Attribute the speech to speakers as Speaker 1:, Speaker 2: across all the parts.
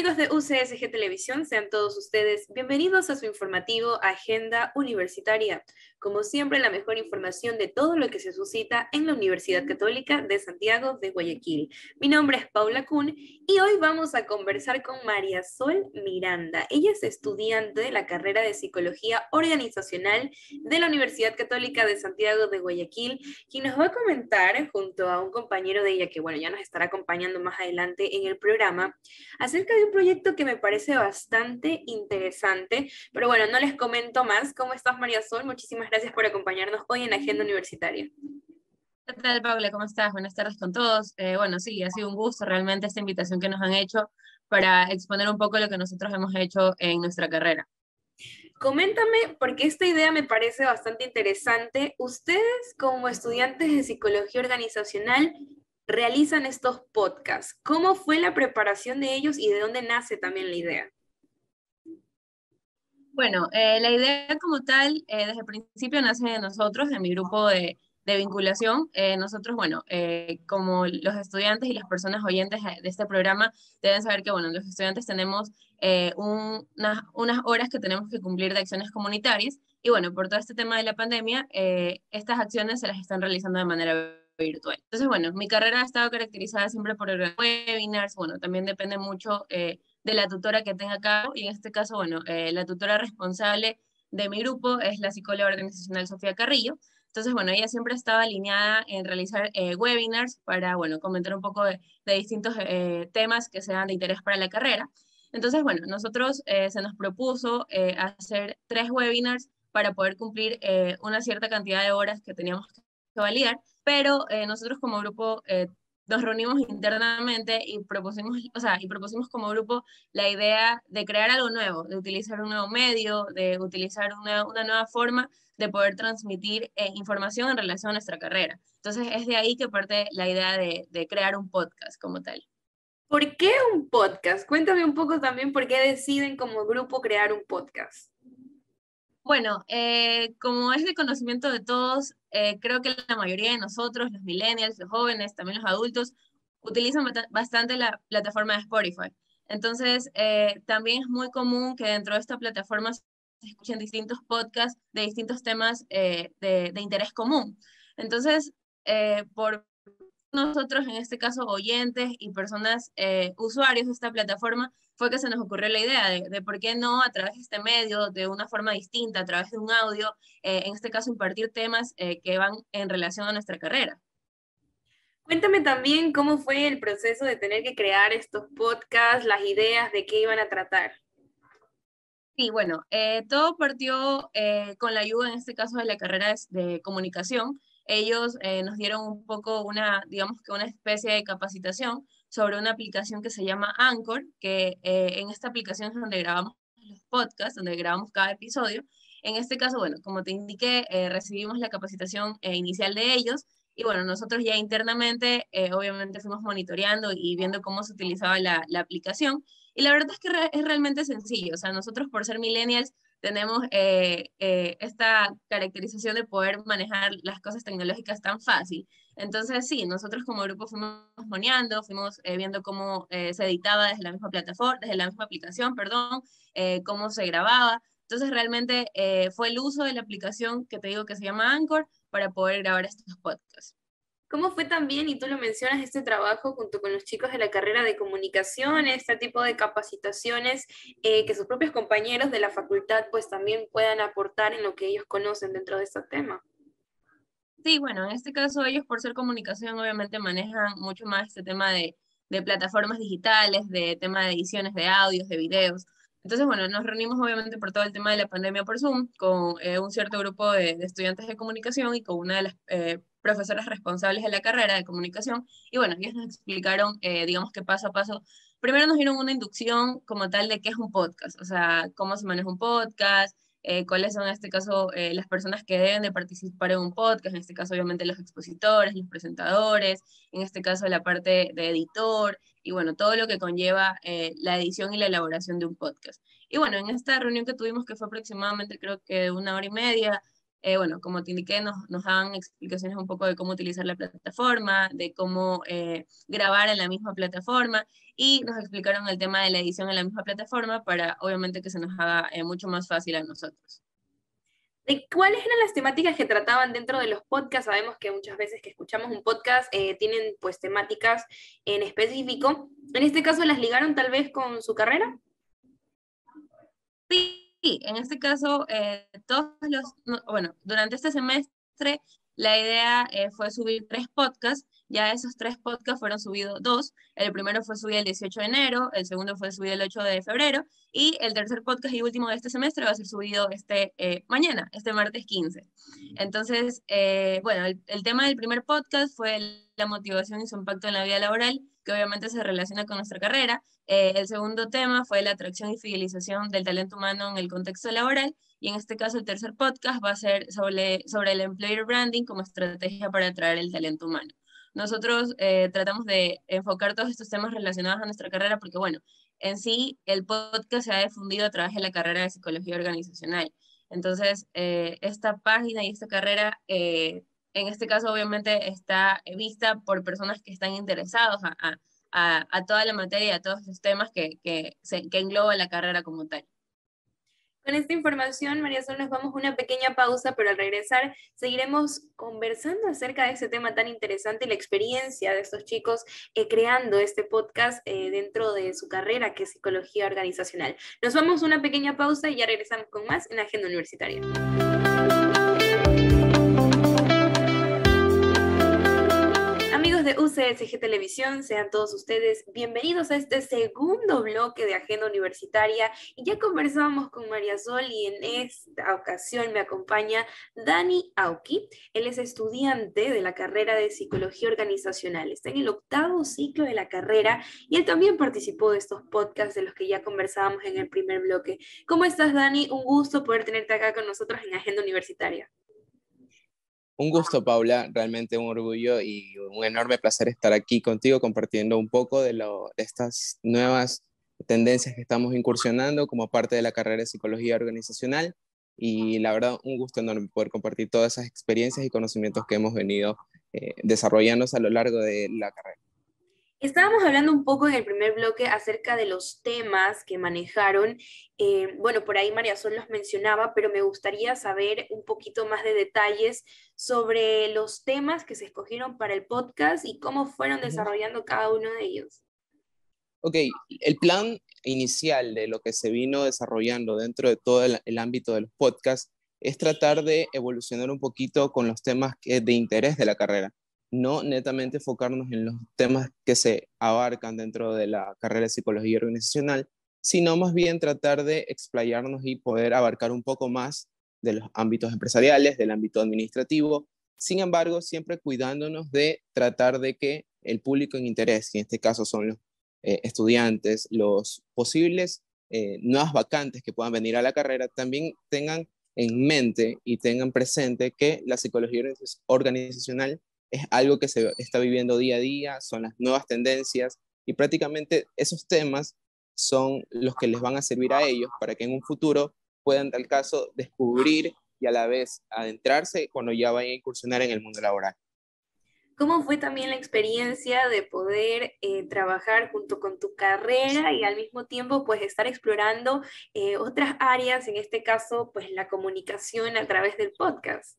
Speaker 1: Amigos de UCSG Televisión, sean todos ustedes bienvenidos a su informativo Agenda Universitaria. Como siempre, la mejor información de todo lo que se suscita en la Universidad Católica de Santiago de Guayaquil. Mi nombre es Paula Kuhn y hoy vamos a conversar con María Sol Miranda. Ella es estudiante de la carrera de Psicología Organizacional de la Universidad Católica de Santiago de Guayaquil, quien nos va a comentar, junto a un compañero de ella, que bueno, ya nos estará acompañando más adelante en el programa, acerca de un proyecto que me parece bastante interesante, pero bueno, no les comento más. ¿Cómo estás, María Sol? Muchísimas gracias por acompañarnos hoy en Agenda Universitaria.
Speaker 2: ¿Qué tal, Paula? ¿Cómo estás? Buenas tardes con todos. Bueno, sí, ha sido un gusto realmente esta invitación que nos han hecho para exponer un poco lo que nosotros hemos hecho en nuestra carrera.
Speaker 1: Coméntame, porque esta idea me parece bastante interesante. Ustedes, como estudiantes de psicología organizacional, realizan estos podcasts. ¿Cómo fue la preparación de ellos y de dónde nace también la idea?
Speaker 2: Bueno, la idea como tal, desde el principio nace de nosotros, de mi grupo de vinculación. Nosotros, bueno, como los estudiantes y las personas oyentes de este programa deben saber que, bueno, los estudiantes tenemos unas horas que tenemos que cumplir de acciones comunitarias. Y bueno, por todo este tema de la pandemia, estas acciones se las están realizando de manera virtual. Entonces, bueno, mi carrera ha estado caracterizada siempre por webinars. Bueno, también depende mucho de la tutora que tenga a cabo, y en este caso, bueno, la tutora responsable de mi grupo es la psicóloga organizacional Sofía Carrillo. Entonces, bueno, ella siempre estaba alineada en realizar webinars para, bueno, comentar un poco de distintos temas que sean de interés para la carrera. Entonces, bueno, nosotros se nos propuso hacer 3 webinars para poder cumplir una cierta cantidad de horas que teníamos que validar, pero nosotros como grupo nos reunimos internamente y propusimos, o sea, y propusimos como grupo la idea de crear algo nuevo, de utilizar un nuevo medio, de utilizar una nueva forma de poder transmitir información en relación a nuestra carrera. Entonces es de ahí que parte la idea de crear un podcast como tal.
Speaker 1: ¿Por qué un podcast? Cuéntame un poco también por qué deciden como grupo crear un podcast.
Speaker 2: Bueno, como es de conocimiento de todos, creo que la mayoría de nosotros, los millennials, los jóvenes, también los adultos, utilizan bastante la plataforma de Spotify. Entonces, también es muy común que dentro de esta plataforma se escuchen distintos podcasts de distintos temas de interés común. Entonces, por nosotros, en este caso oyentes y personas usuarios de esta plataforma, fue que se nos ocurrió la idea de por qué no a través de este medio, de una forma distinta, a través de un audio, en este caso impartir temas que van en relación a nuestra carrera.
Speaker 1: Cuéntame también cómo fue el proceso de tener que crear estos podcasts, las ideas de qué iban a tratar.
Speaker 2: Sí, bueno, todo partió con la ayuda, en este caso, de la carrera de comunicación. Ellos nos dieron un poco una, digamos que una especie de capacitación sobre una aplicación que se llama Anchor, que en esta aplicación es donde grabamos los podcasts, donde grabamos cada episodio. En este caso, bueno, como te indiqué, recibimos la capacitación inicial de ellos, y bueno, nosotros ya internamente, obviamente, fuimos monitoreando y viendo cómo se utilizaba la aplicación. Y la verdad es que es realmente sencillo. O sea, nosotros por ser millennials tenemos esta caracterización de poder manejar las cosas tecnológicas tan fácil. Entonces, sí, nosotros como grupo fuimos moneando, fuimos viendo cómo se editaba desde la misma plataforma, desde la misma aplicación, perdón, cómo se grababa. Entonces, realmente fue el uso de la aplicación que te digo que se llama Anchor para poder grabar estos podcasts.
Speaker 1: ¿Cómo fue también, y tú lo mencionas, este trabajo junto con los chicos de la carrera de comunicación, este tipo de capacitaciones que sus propios compañeros de la facultad pues también puedan aportar en lo que ellos conocen dentro de este tema?
Speaker 2: Sí, bueno, en este caso ellos por ser comunicación obviamente manejan mucho más este tema de plataformas digitales, de tema de ediciones de audios, de videos. Entonces, bueno, nos reunimos obviamente por todo el tema de la pandemia por Zoom con un cierto grupo de estudiantes de comunicación y con una de las profesoras responsables de la carrera de comunicación. Y bueno, ellos nos explicaron, digamos que paso a paso. Primero nos dieron una inducción como tal de qué es un podcast, o sea, cómo se maneja un podcast, cuáles son en este caso las personas que deben de participar en un podcast, en este caso obviamente los expositores, los presentadores, en este caso la parte de editor, y bueno, todo lo que conlleva la edición y la elaboración de un podcast. Y bueno, en esta reunión que tuvimos, que fue aproximadamente creo que de 1 hora y media, bueno, como te indiqué, nos dan explicaciones un poco de cómo utilizar la plataforma, de cómo grabar en la misma plataforma, y nos explicaron el tema de la edición en la misma plataforma para, obviamente, que se nos haga mucho más fácil a nosotros.
Speaker 1: ¿De cuáles eran las temáticas que trataban dentro de los podcasts? Sabemos que muchas veces que escuchamos un podcast tienen pues temáticas en específico. En este caso, ¿las ligaron tal vez con su carrera?
Speaker 2: Sí, en este caso, bueno, durante este semestre la idea fue subir 3 podcasts, ya esos 3 podcasts fueron subidos 2, el primero fue subido el 18 de enero, el segundo fue subido el 8 de febrero, y el tercer podcast y último de este semestre va a ser subido mañana, este martes 15. Entonces, bueno, el tema del primer podcast fue la motivación y su impacto en la vida laboral, que obviamente se relaciona con nuestra carrera. El segundo tema fue la atracción y fidelización del talento humano en el contexto laboral, y en este caso el tercer podcast va a ser sobre el employer branding como estrategia para atraer el talento humano. Nosotros tratamos de enfocar todos estos temas relacionados a nuestra carrera porque, bueno, en sí el podcast se ha difundido a través de la carrera de psicología organizacional. Entonces, esta página y esta carrera, en este caso obviamente está vista por personas que están interesados a toda la materia y a todos los temas que engloba la carrera como tal.
Speaker 1: Con esta información, María Sol, nos vamos a una pequeña pausa, pero al regresar seguiremos conversando acerca de este tema tan interesante y la experiencia de estos chicos creando este podcast dentro de su carrera, que es psicología organizacional. Nos vamos a una pequeña pausa y ya regresamos con más en Agenda Universitaria. Amigos de UCSG Televisión, sean todos ustedes bienvenidos a este segundo bloque de Agenda Universitaria. Y ya conversamos con María Sol y en esta ocasión me acompaña Dani Auqui. Él es estudiante de la carrera de Psicología Organizacional. Está en el 8º ciclo de la carrera y él también participó de estos podcasts de los que ya conversábamos en el primer bloque. ¿Cómo estás, Dani? Un gusto poder tenerte acá con nosotros en Agenda Universitaria.
Speaker 3: Un gusto, Paula, realmente un orgullo y un enorme placer estar aquí contigo compartiendo un poco de estas nuevas tendencias que estamos incursionando como parte de la carrera de Psicología Organizacional, y la verdad un gusto enorme poder compartir todas esas experiencias y conocimientos que hemos venido desarrollándose a lo largo de la carrera.
Speaker 1: Estábamos hablando un poco en el primer bloque acerca de los temas que manejaron. Bueno, por ahí María Sol los mencionaba, pero me gustaría saber un poquito más de detalles sobre los temas que se escogieron para el podcast y cómo fueron desarrollando cada uno de ellos.
Speaker 3: Ok, el plan inicial de lo que se vino desarrollando dentro de todo el ámbito de los podcasts es tratar de evolucionar un poquito con los temas de interés de la carrera, no netamente enfocarnos en los temas que se abarcan dentro de la carrera de psicología organizacional, sino más bien tratar de explayarnos y poder abarcar un poco más de los ámbitos empresariales, del ámbito administrativo. Sin embargo, siempre cuidándonos de tratar de que el público en interés, que en este caso son los estudiantes, los posibles nuevas vacantes que puedan venir a la carrera, también tengan en mente y tengan presente que la psicología organizacional es algo que se está viviendo día a día, son las nuevas tendencias, y prácticamente esos temas son los que les van a servir a ellos para que en un futuro puedan, tal caso, descubrir y a la vez adentrarse cuando ya vayan a incursionar en el mundo laboral.
Speaker 1: ¿Cómo fue también la experiencia de poder trabajar junto con tu carrera y al mismo tiempo pues estar explorando otras áreas, en este caso pues la comunicación a través del podcast?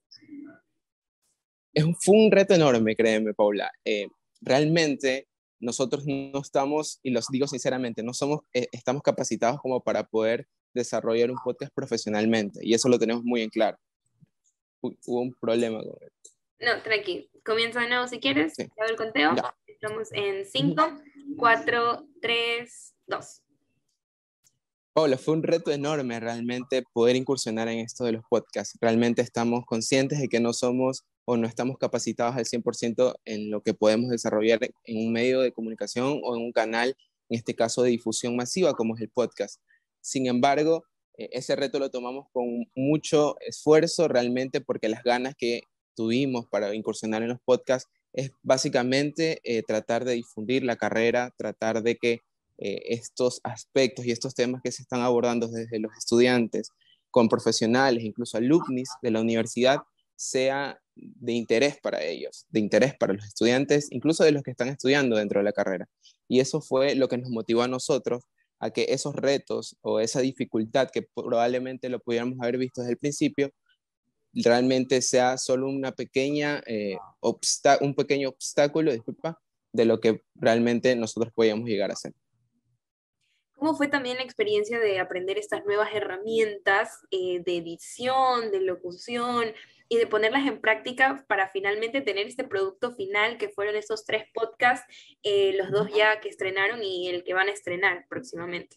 Speaker 3: Fue un reto enorme, créeme, Paula. Realmente nosotros no estamos, y los digo sinceramente, no somos, estamos capacitados como para poder desarrollar un podcast profesionalmente, y eso lo tenemos muy en claro. Hubo un problema con esto.
Speaker 1: No, tranqui. Comienza de nuevo si quieres.
Speaker 3: Sí.
Speaker 1: Ya el conteo.
Speaker 3: Ya.
Speaker 1: Estamos en 5, 4, 3, 2.
Speaker 3: Paula, fue un reto enorme realmente poder incursionar en esto de los podcasts. Realmente estamos conscientes de que no somos o no estamos capacitados al 100% en lo que podemos desarrollar en un medio de comunicación o en un canal, en este caso de difusión masiva como es el podcast. Sin embargo, ese reto lo tomamos con mucho esfuerzo realmente, porque las ganas que tuvimos para incursionar en los podcasts es básicamente tratar de difundir la carrera, tratar de que estos aspectos y estos temas que se están abordando desde los estudiantes con profesionales, incluso alumnis de la universidad, sea de interés para ellos, de interés para los estudiantes, incluso de los que están estudiando dentro de la carrera. Y eso fue lo que nos motivó a nosotros a que esos retos o esa dificultad que probablemente lo pudiéramos haber visto desde el principio, realmente sea solo una pequeña, un pequeño obstáculo, disculpa, de lo que realmente nosotros podíamos llegar a ser.
Speaker 1: ¿Cómo fue también la experiencia de aprender estas nuevas herramientas de edición, de locución y de ponerlas en práctica para finalmente tener este producto final que fueron esos 3 podcasts, los 2 ya que estrenaron y el que van a estrenar próximamente?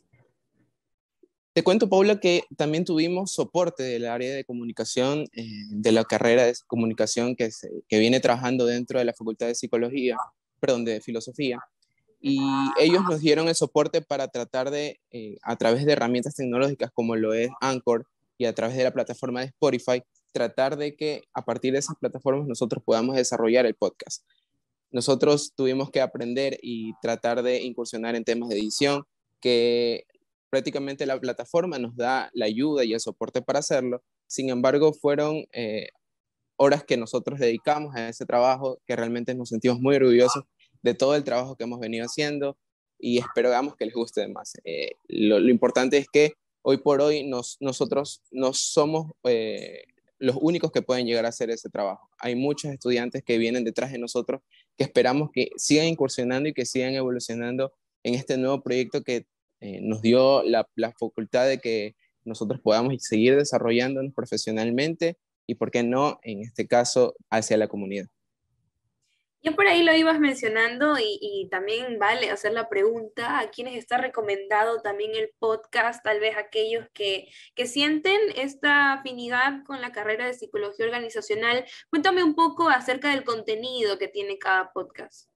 Speaker 3: Te cuento, Paula, que también tuvimos soporte del área de comunicación, de la carrera de comunicación que viene trabajando dentro de la Facultad de Psicología, perdón, de Filosofía, y ellos nos dieron el soporte para tratar de, a través de herramientas tecnológicas como lo es Anchor y a través de la plataforma de Spotify, tratar de que a partir de esas plataformas nosotros podamos desarrollar el podcast. Nosotros tuvimos que aprender y tratar de incursionar en temas de edición, que prácticamente la plataforma nos da la ayuda y el soporte para hacerlo. Sin embargo, fueron horas que nosotros dedicamos a ese trabajo, que realmente nos sentimos muy orgullosos de todo el trabajo que hemos venido haciendo y esperamos que les guste más. Lo importante es que hoy por hoy nosotros no somos los únicos que pueden llegar a hacer ese trabajo. Hay muchos estudiantes que vienen detrás de nosotros que esperamos que sigan incursionando y que sigan evolucionando en este nuevo proyecto que nos dio la facultad de que nosotros podamos seguir desarrollándonos profesionalmente y, por qué no, en este caso, hacia la comunidad.
Speaker 1: Ya por ahí lo ibas mencionando y también vale hacer la pregunta a quienes está recomendado también el podcast, tal vez aquellos que sienten esta afinidad con la carrera de psicología organizacional. Cuéntame un poco acerca del contenido que tiene cada podcast.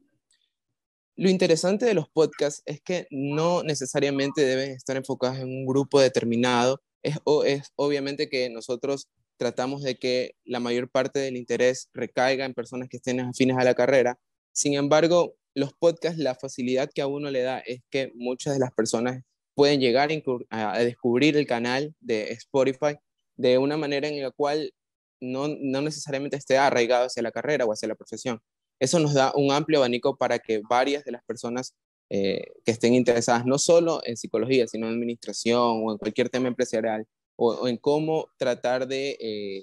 Speaker 3: Lo interesante de los podcasts es que no necesariamente deben estar enfocados en un grupo determinado. Es obviamente que nosotros tratamos de que la mayor parte del interés recaiga en personas que estén afines a la carrera. Sin embargo, los podcasts, la facilidad que a uno le da es que muchas de las personas pueden llegar a descubrir el canal de Spotify de una manera en la cual no necesariamente esté arraigado hacia la carrera o hacia la profesión. Eso nos da un amplio abanico para que varias de las personas que estén interesadas no solo en psicología, sino en administración o en cualquier tema empresarial o en cómo tratar de,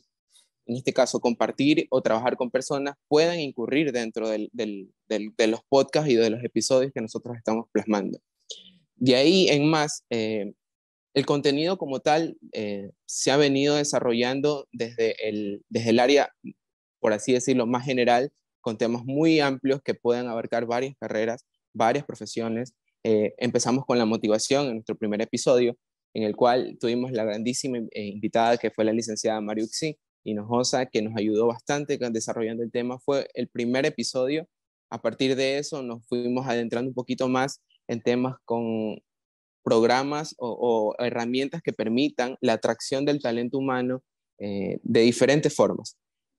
Speaker 3: en este caso, compartir o trabajar con personas, puedan incurrir dentro de los podcasts y de los episodios que nosotros estamos plasmando. De ahí en más, el contenido como tal se ha venido desarrollando desde el área, por así decirlo, más general, con temas muy amplios que pueden abarcar varias carreras, varias profesiones. Empezamos con la motivación en nuestro primer episodio, en el cual tuvimos la grandísima invitada que fue la licenciada Mariuxi Hinojosa, que nos ayudó bastante desarrollando el tema. Fue el primer episodio. A partir de eso nos fuimos adentrando un poquito más en temas con programas o herramientas que permitan la atracción del talento humano de diferentes formas.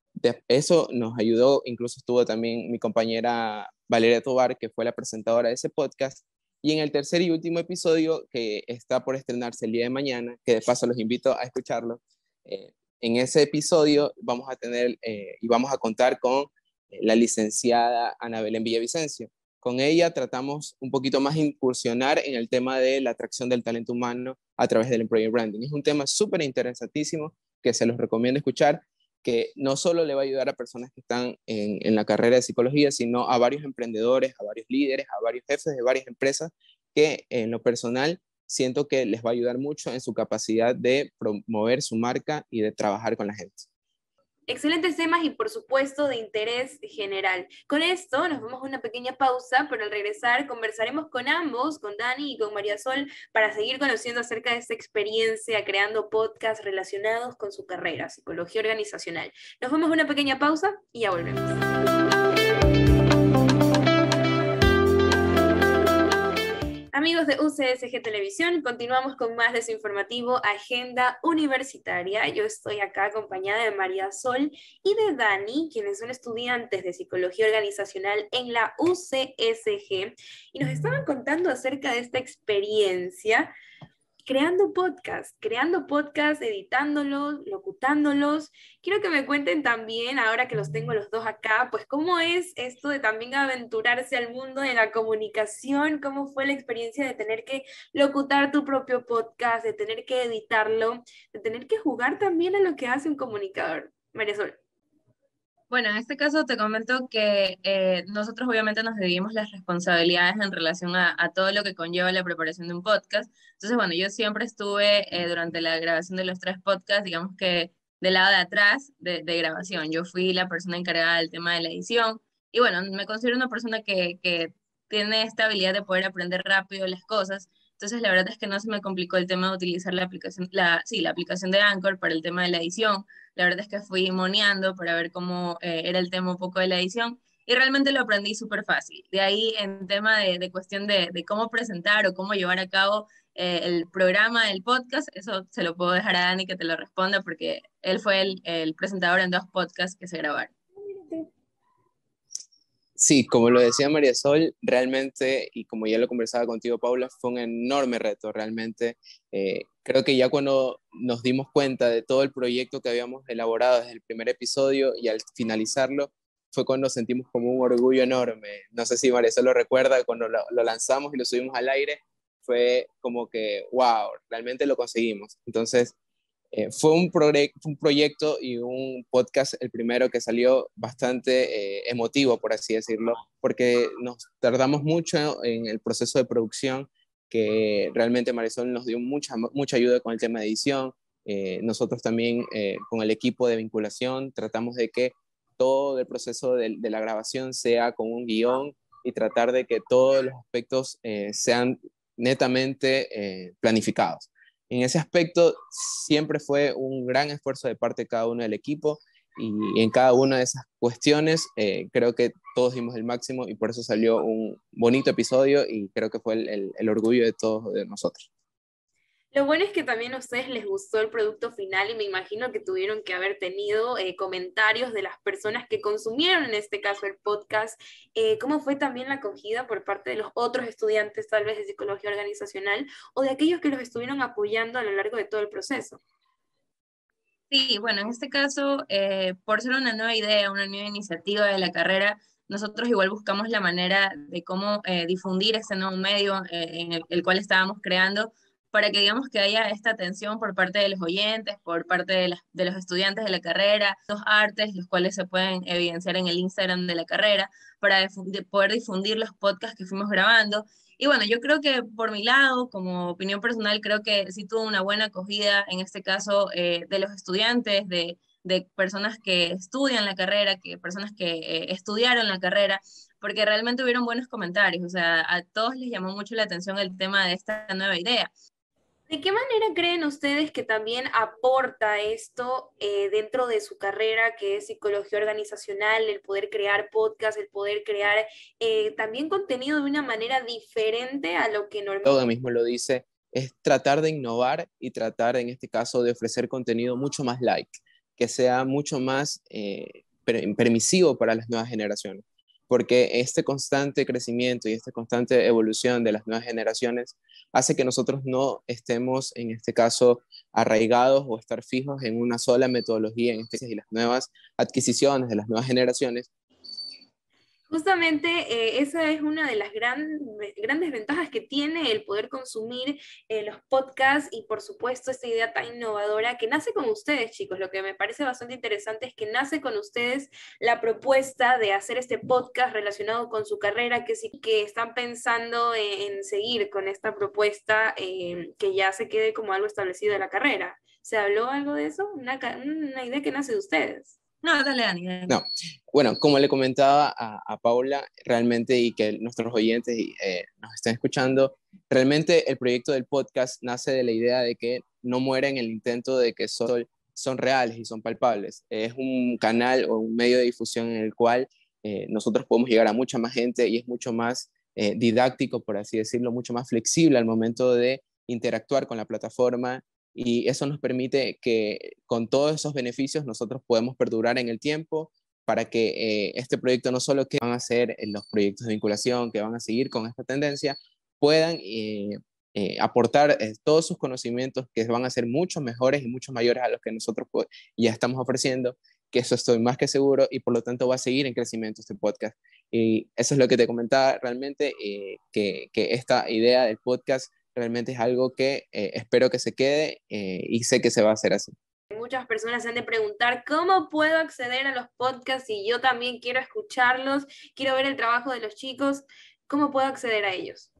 Speaker 3: Eso nos ayudó, incluso estuvo también mi compañera Valeria Tobar, que fue la presentadora de ese podcast, y en el tercer y último episodio, que está por estrenarse el día de mañana, que de paso los invito a escucharlo, en ese episodio vamos a tener y vamos a contar con la licenciada Ana Belén Villavicencio. Con ella tratamos un poquito más de incursionar en el tema de la atracción del talento humano a través del Employer Branding. Es un tema súper interesantísimo que se los recomiendo escuchar, que no solo le va a ayudar a personas que están en la carrera de psicología, sino a varios emprendedores, a varios líderes, a varios jefes de varias empresas, que en lo personal siento que les va a ayudar mucho en su capacidad de promover su marca y de trabajar con la gente.
Speaker 1: Excelentes temas y por supuesto de interés general. Con esto nos vamos a una pequeña pausa, pero al regresar conversaremos con ambos, con Dani y con María Sol, para seguir conociendo acerca de esta experiencia creando podcasts relacionados con su carrera, psicología organizacional. Nos vamos a una pequeña pausa y ya volvemos. Amigos de UCSG Televisión, continuamos con más de su informativo Agenda Universitaria. Yo estoy acá acompañada de María Sol y de Dani, quienes son estudiantes de Psicología Organizacional en la UCSG, y nos estaban contando acerca de esta experiencia creando podcast, editándolos, locutándolos. Quiero que me cuenten también, ahora que los tengo los dos acá, pues cómo es esto de también aventurarse al mundo de la comunicación, cómo fue la experiencia de tener que locutar tu propio podcast, de tener que editarlo, de tener que jugar también a lo que hace un comunicador. María Sol.
Speaker 2: Bueno, en este caso te comento que nosotros obviamente nos dividimos las responsabilidades en relación a todo lo que conlleva la preparación de un podcast. Entonces, bueno, yo siempre estuve durante la grabación de los tres podcasts, digamos que del lado de atrás de grabación. Yo fui la persona encargada del tema de la edición y bueno, me considero una persona que tiene esta habilidad de poder aprender rápido las cosas. Entonces, la verdad es que no se me complicó el tema de utilizar la aplicación, sí, la aplicación de Anchor para el tema de la edición. La verdad es que fui moneando para ver cómo era el tema un poco de la edición y realmente lo aprendí súper fácil. De ahí en tema de cuestión de cómo presentar o cómo llevar a cabo el programa del podcast, eso se lo puedo dejar a Dani que te lo responda porque él fue el presentador en dos podcasts que se grabaron.
Speaker 3: Sí, como lo decía María Sol, realmente, y como ya lo conversaba contigo, Paula, fue un enorme reto, realmente. Creo que ya cuando nos dimos cuenta de todo el proyecto que habíamos elaborado desde el primer episodio y al finalizarlo, fue cuando sentimos como un orgullo enorme. No sé si María Sol lo recuerda, cuando lo lanzamos y lo subimos al aire, fue como que, wow, realmente lo conseguimos. Entonces, fue un proyecto y un podcast, el primero que salió bastante emotivo, por así decirlo, porque nos tardamos mucho en el proceso de producción, que realmente Marisol nos dio mucha ayuda con el tema de edición. Nosotros también con el equipo de vinculación tratamos de que todo el proceso de la grabación sea con un guión y tratar de que todos los aspectos sean netamente planificados. En ese aspecto siempre fue un gran esfuerzo de parte de cada uno del equipo y en cada una de esas cuestiones creo que todos dimos el máximo y por eso salió un bonito episodio y creo que fue el orgullo de todos de nosotros.
Speaker 1: Lo bueno es que también a ustedes les gustó el producto final y me imagino que tuvieron que haber tenido comentarios de las personas que consumieron, en este caso, el podcast. ¿Cómo fue también la acogida por parte de los otros estudiantes, tal vez de psicología organizacional, o de aquellos que los estuvieron apoyando a lo largo de todo el proceso?
Speaker 2: Sí, bueno, en este caso, por ser una nueva idea, una nueva iniciativa de la carrera, nosotros igual buscamos la manera de cómo difundir ese nuevo medio en el cual estábamos creando para que digamos que haya esta atención por parte de los oyentes, por parte de los estudiantes de la carrera, los artes, los cuales se pueden evidenciar en el Instagram de la carrera, para poder difundir los podcasts que fuimos grabando. Y bueno, yo creo que por mi lado, como opinión personal, creo que sí tuvo una buena acogida, en este caso, de los estudiantes, de personas que estudian la carrera, que personas que estudiaron la carrera, porque realmente hubieron buenos comentarios, o sea, a todos les llamó mucho la atención el tema de esta nueva idea.
Speaker 1: ¿De qué manera creen ustedes que también aporta esto dentro de su carrera, que es psicología organizacional, el poder crear podcast, el poder crear también contenido de una manera diferente a lo que normalmente...
Speaker 3: Todo mismo lo dice, es tratar de innovar y tratar en este caso de ofrecer contenido mucho más light, que sea mucho más permisivo para las nuevas generaciones, porque este constante crecimiento y esta constante evolución de las nuevas generaciones hace que nosotros no estemos, en este caso, arraigados o estar fijos en una sola metodología en este, y las nuevas adquisiciones de las nuevas generaciones.
Speaker 1: Justamente esa es una de las grandes ventajas que tiene el poder consumir los podcasts y por supuesto esta idea tan innovadora que nace con ustedes, chicos. Lo que me parece bastante interesante es que nace con ustedes la propuesta de hacer este podcast relacionado con su carrera, que sí que están pensando en seguir con esta propuesta que ya se quede como algo establecido de la carrera. ¿Se habló algo de eso? Una idea que nace de ustedes.
Speaker 2: No, dale, Dani, dale.
Speaker 3: No, bueno, como le comentaba a Paula, realmente y que nuestros oyentes nos estén escuchando, realmente el proyecto del podcast nace de la idea de que no muera en el intento de que son reales y son palpables. Es un canal o un medio de difusión en el cual nosotros podemos llegar a mucha más gente y es mucho más didáctico, por así decirlo, mucho más flexible al momento de interactuar con la plataforma y eso nos permite que con todos esos beneficios nosotros podemos perdurar en el tiempo para que este proyecto no solo que van a ser los proyectos de vinculación que van a seguir con esta tendencia, puedan aportar todos sus conocimientos que van a ser mucho mejores y mucho mayores a los que nosotros ya estamos ofreciendo, que eso estoy más que seguro y por lo tanto va a seguir en crecimiento este podcast. Y eso es lo que te comentaba realmente, que esta idea del podcast realmente es algo que espero que se quede y sé que se va a hacer así.
Speaker 1: Muchas personas se han de preguntar cómo puedo acceder a los podcasts si yo también quiero escucharlos, quiero ver el trabajo de los chicos, ¿cómo puedo acceder a ellos?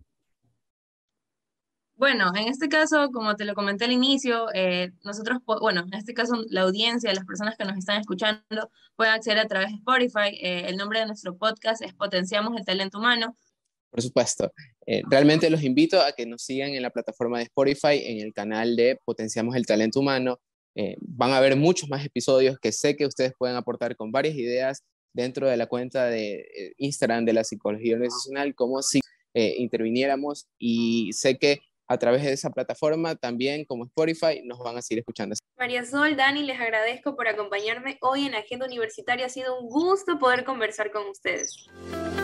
Speaker 2: Bueno, en este caso, como te lo comenté al inicio, nosotros, bueno, en este caso la audiencia, las personas que nos están escuchando, pueden acceder a través de Spotify. El nombre de nuestro podcast es Potenciamos el Talento Humano.
Speaker 3: Por supuesto. Realmente los invito a que nos sigan en la plataforma de Spotify, en el canal de Potenciamos el Talento Humano. Van a haber muchos más episodios que sé que ustedes pueden aportar con varias ideas dentro de la cuenta de Instagram de la Psicología Organizacional, como si interviniéramos, y sé que a través de esa plataforma también como Spotify nos van a seguir escuchando.
Speaker 1: María Sol, Dani, les agradezco por acompañarme hoy en Agenda Universitaria. Ha sido un gusto poder conversar con ustedes.